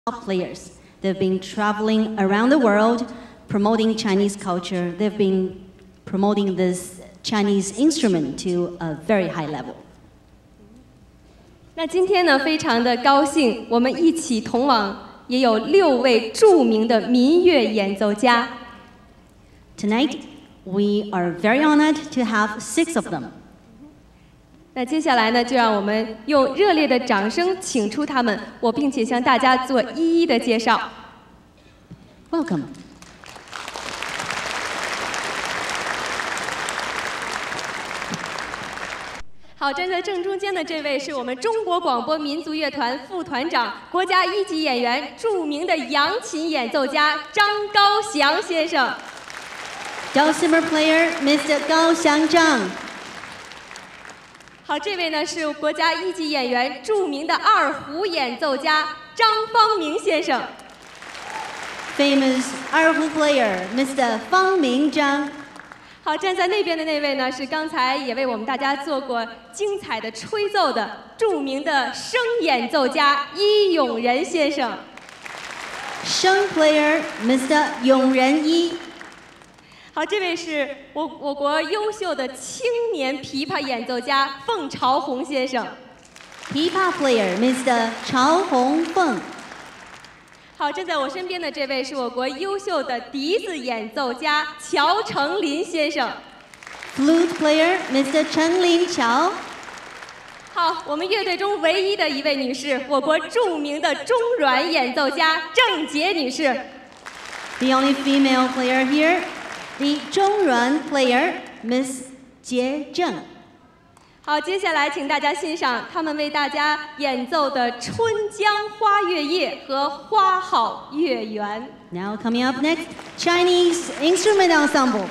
top players. They've been traveling around the world promoting Chinese culture. They've been promoting this Chinese instrument to a very high level. 那今天呢，非常的高兴，我们一起同往也有6位著名的民乐演奏家。 Tonight, we are very honored to have 6 of them. 那接下来呢，就让我们用热烈的掌声请出他们，我并且向大家做一一的介绍。 Welcome. 好，站在正中间的这位是我们中国广播民族乐团副团长、国家1级演员、著名的扬琴演奏家张高翔先生。 Dulcimer player, Mr. Gao Xiangzhang. 好，这位呢是国家1级演员、著名的二胡演奏家张方明先生。 Famous erhu player, Mr. Fang Mingzhang. 好，站在那边的那位呢，是刚才也为我们大家做过精彩的吹奏的著名的声演奏家伊永仁先生。 声 player, Mr. Yong Ren Yi. 好，这位是我国优秀的青年琵琶演奏家凤朝红先生。 琵琶 player, Mr. Chao Hongfeng. 好，站在我身边的这位是我国优秀的笛子演奏家乔成林先生。 Flute player, Mr. Chen Lin Qiao. 好，我们乐队中唯一的一位女士，我国著名的中阮演奏家郑洁女士。 The only female player here, the 中阮 player, Miss Jie Zheng. 好，接下来请大家欣赏他们为大家演奏的《春江花月夜》和《花好月圆》。 Now coming up next, Chinese instrument ensemble.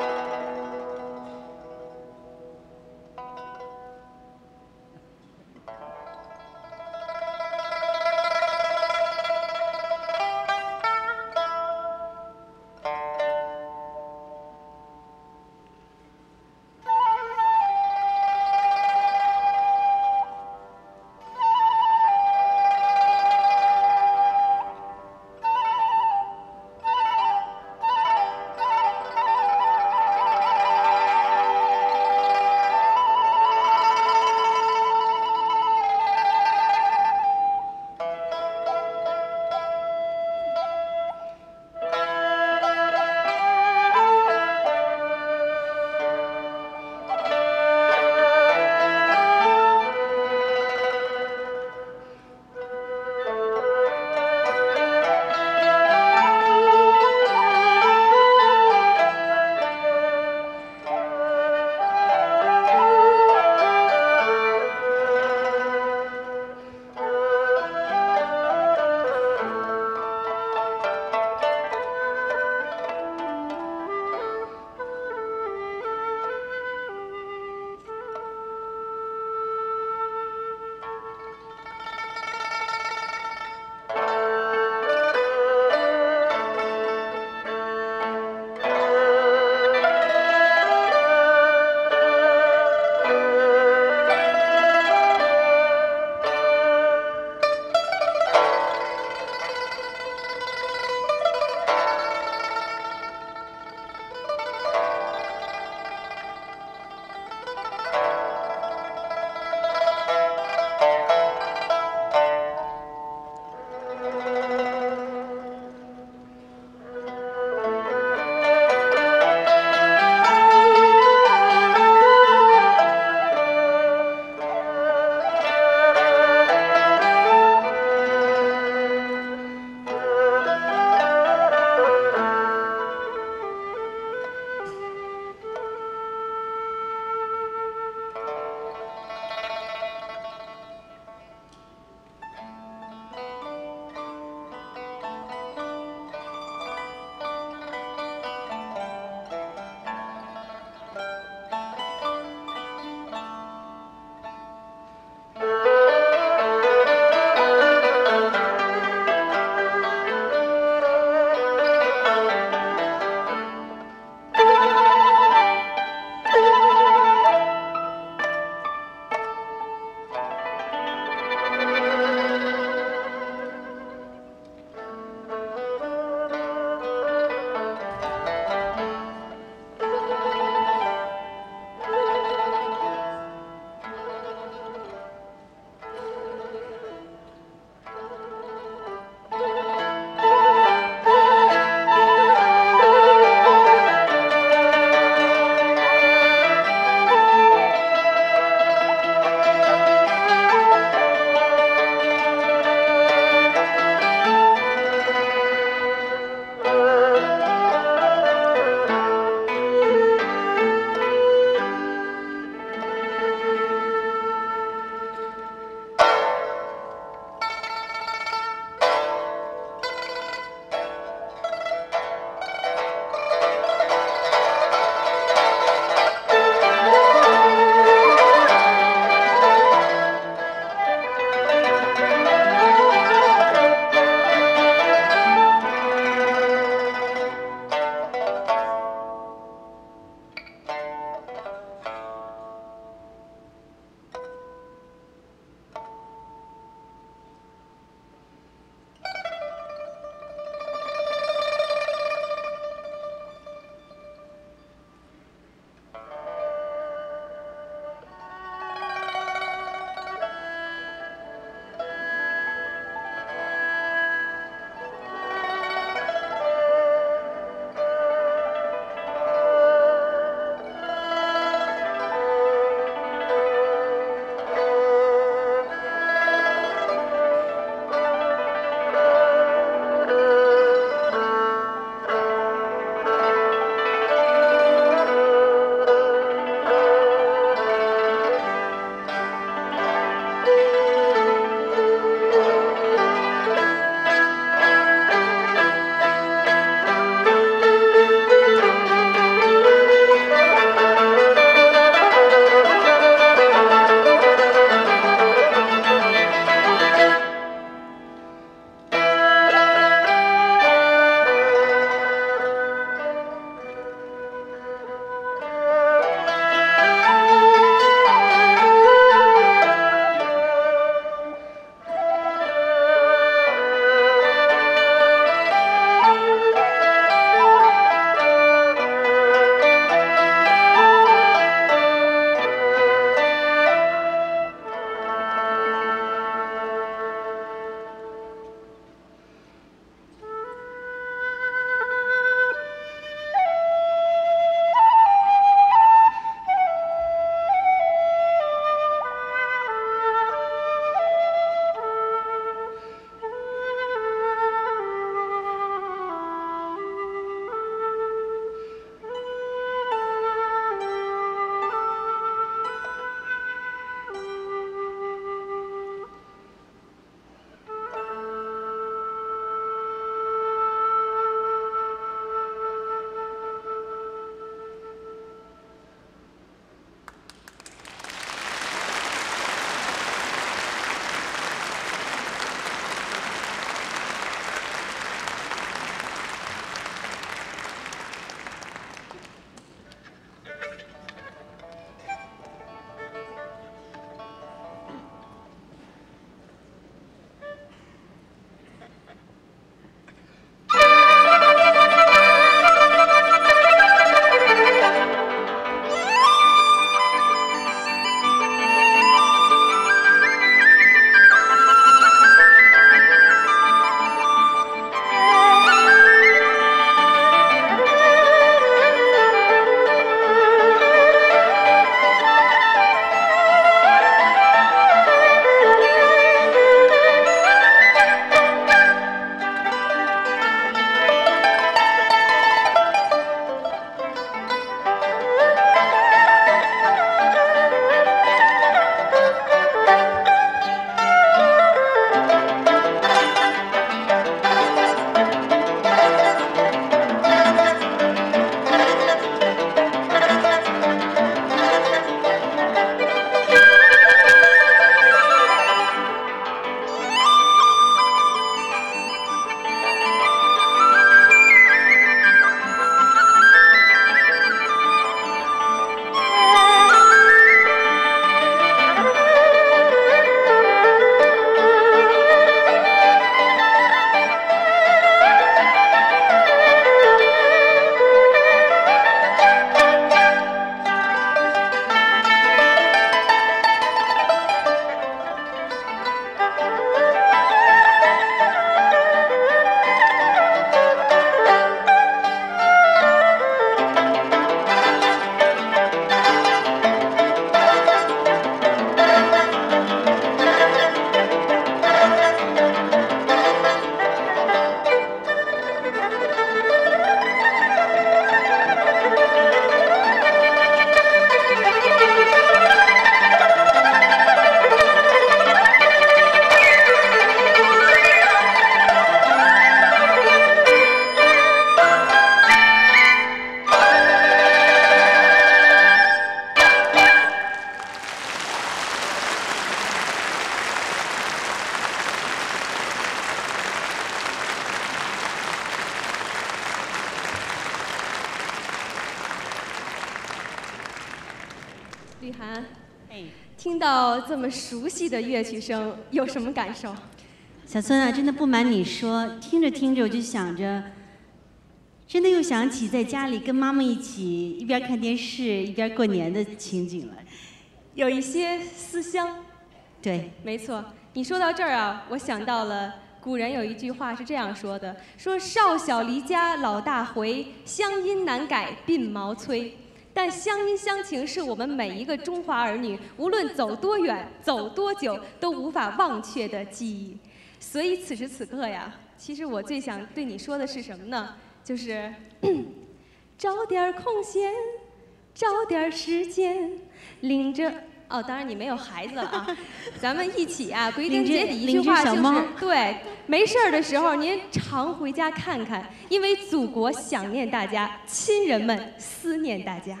涵，听到这么熟悉的乐曲声，有什么感受？ 小孙啊，真的不瞒你说，听着听着我就想着，真的又想起在家里跟妈妈一起一边看电视一边过年的情景了， 有一些思乡。 对， 没错。你说到这儿啊，我想到了古人有一句话是这样说的：说少小离家老大回，乡音难改鬓毛衰。但乡音乡情是我们每一个中华儿女，无论走多远、走多久，都无法忘却的记忆。所以此时此刻呀，其实我最想对你说的是什么呢？就是找点空闲，找点时间，领着哦，当然你没有孩子了啊，咱们一起啊，归根结底一句话就是对，没事儿的时候您常回家看看，因为祖国想念大家，亲人们思念大家。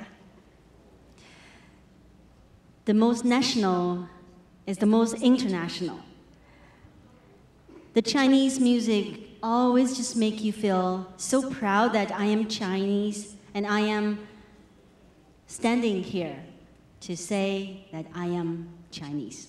The most national is the most international. The Chinese music always just make you feel so proud that I am Chinese and I am standing here to say that I am Chinese.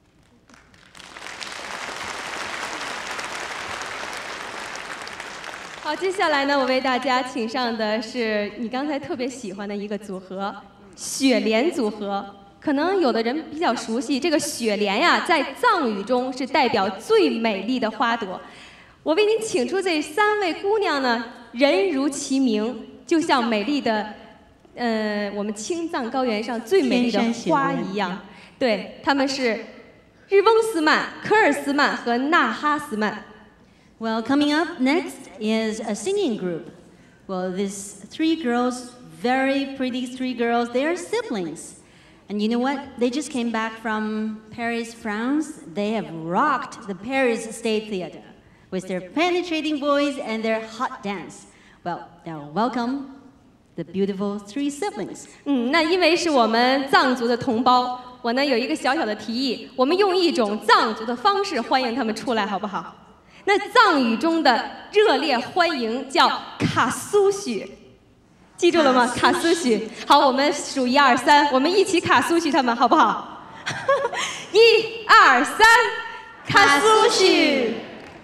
好，接下来呢，我为大家请上的是你刚才特别喜欢的一个组合——雪莲组合。可能有的人比较熟悉这个雪莲呀，在藏语中是代表最美丽的花朵。我为您请出这3位姑娘呢，人如其名，就像美丽的，我们青藏高原上最美丽的花一样。对，她们是日翁斯曼、科尔斯曼和纳哈斯曼。 Well, coming up next is a singing group. Well, these 3 girls, very pretty 3 girls, they are siblings. And you know what? They just came back from Paris, France. They have rocked the Paris State Theater with their penetrating voice and their hot dance. Well, now welcome the beautiful 3 siblings. 那因为是我们藏族的同胞，我呢有一个小小的提议，我们用一种藏族的方式欢迎他们出来，好不好？那藏语中的热烈欢迎叫卡苏许。记住了吗？卡苏许。好，我们数1、2、3，我们一起卡苏许他们，好不好？1、2、3，卡苏许。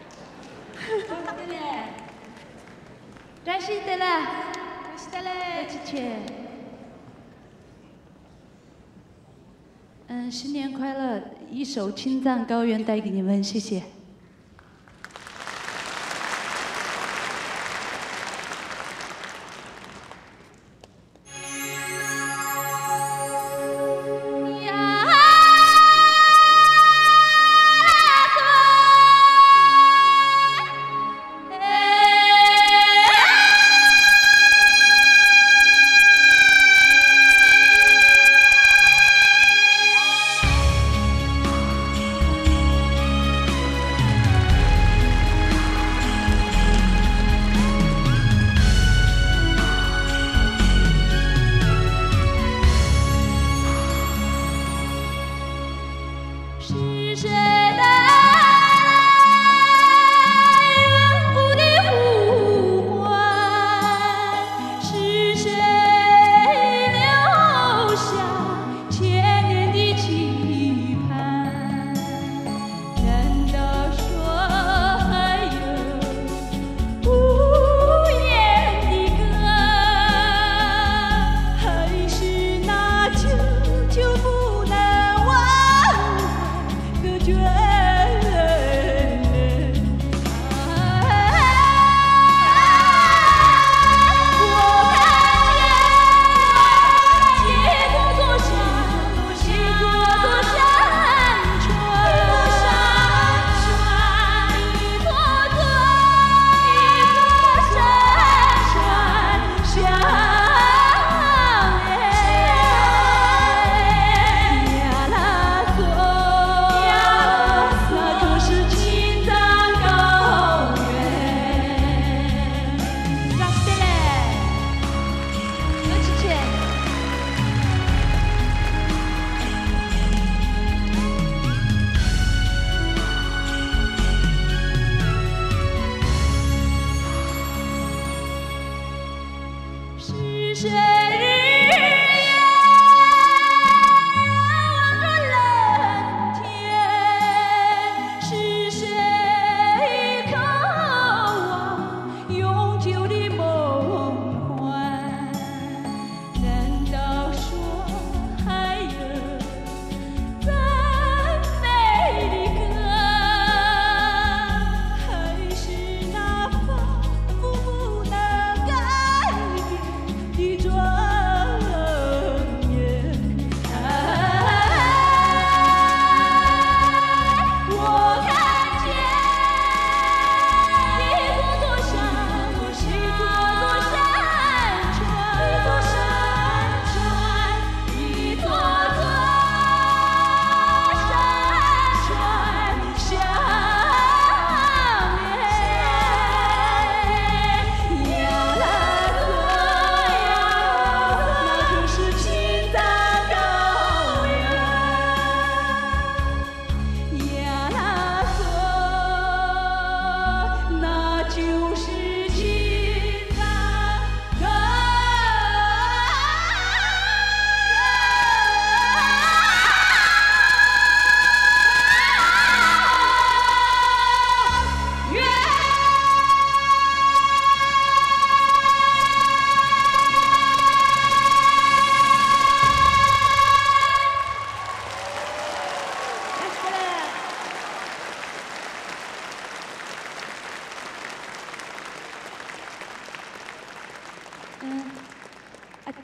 扎西德拉，扎西德拉，新年快乐！一首《青藏高原》带给你们，谢谢。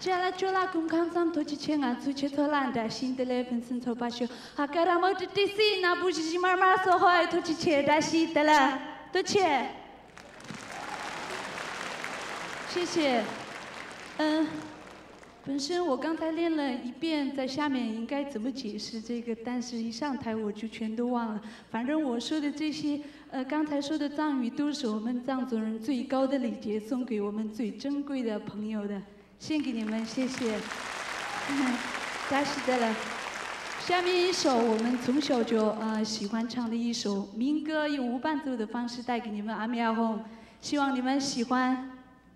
加拉卓拉公康桑托起前啊，出去托兰达新的来分身头把修，哈格拉莫的第四那不是慢慢说话，托起前达西的了，多谢，谢谢。本身我刚才练了一遍，在下面应该怎么解释这个，但是一上台我就全都忘了。反正我说的这些，刚才说的藏语都是我们藏族人最高的礼节，送给我们最珍贵的朋友的，献给你们，谢谢。扎西德了。下面一首我们从小就喜欢唱的一首民歌，用无伴奏的方式带给你们阿弥阿吽，希望你们喜欢。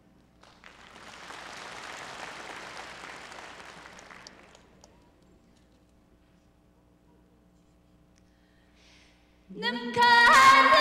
能看的。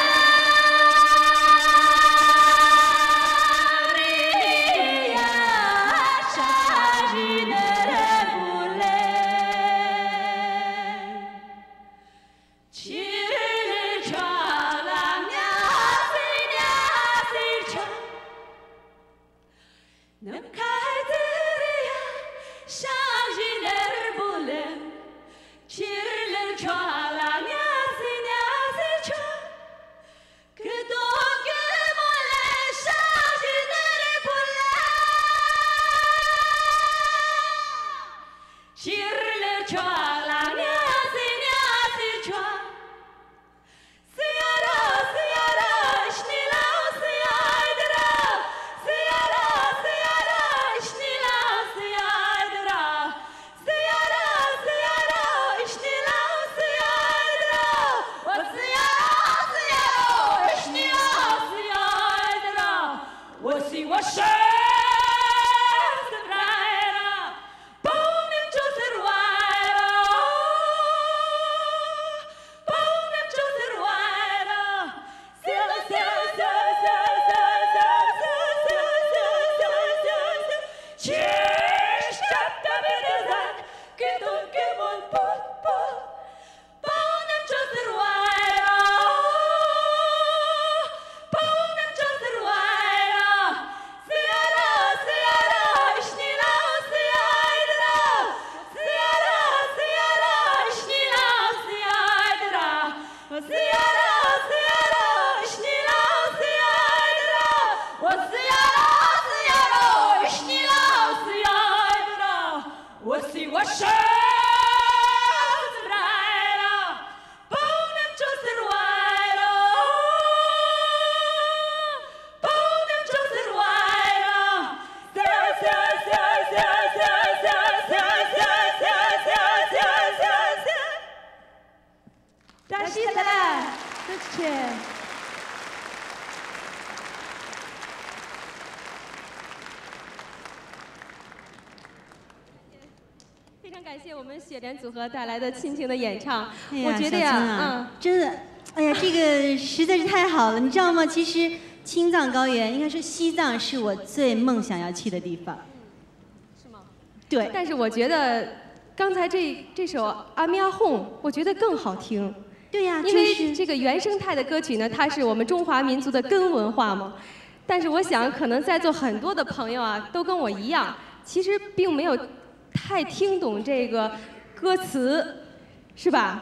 非常感谢我们雪莲组合带来的亲情的演唱， 哎呀我觉得呀， 真的，哎呀，这个实在是太好了，你知道吗？其实青藏高原，应该说西藏是我最梦想要去的地方。 是吗？ 对。 但是我觉得刚才这首《阿弥阿吽》，我觉得更好听。 对呀， 因为这个原生态的歌曲呢，它是我们中华民族的根文化嘛。但是我想，可能在座很多的朋友啊，都跟我一样，其实并没有太听懂这个歌词，是吧？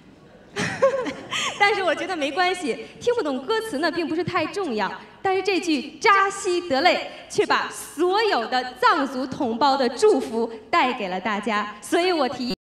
但是我觉得没关系，听不懂歌词呢，并不是太重要。但是这句扎西德勒却把所有的藏族同胞的祝福带给了大家，所以我提议。